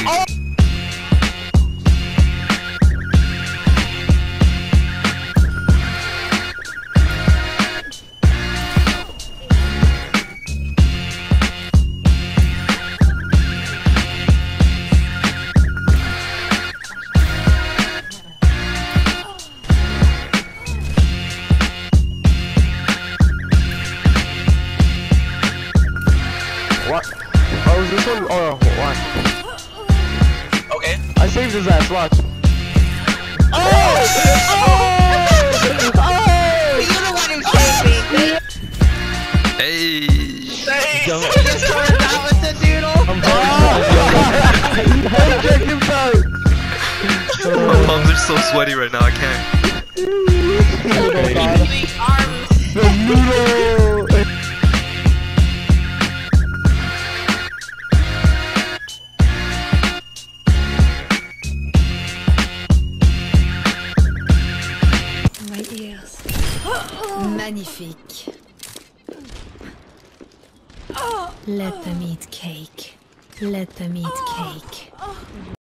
What? Oh, is this one? Oh, watch. Okay. I saved his ass, watch. Oh! You're the one who saved me. Hey! You just started out with the doodle. Check himself! My palms are so sweaty right now, I can't. The noodle! My ears. Magnifique. Let them eat cake. Let them eat cake.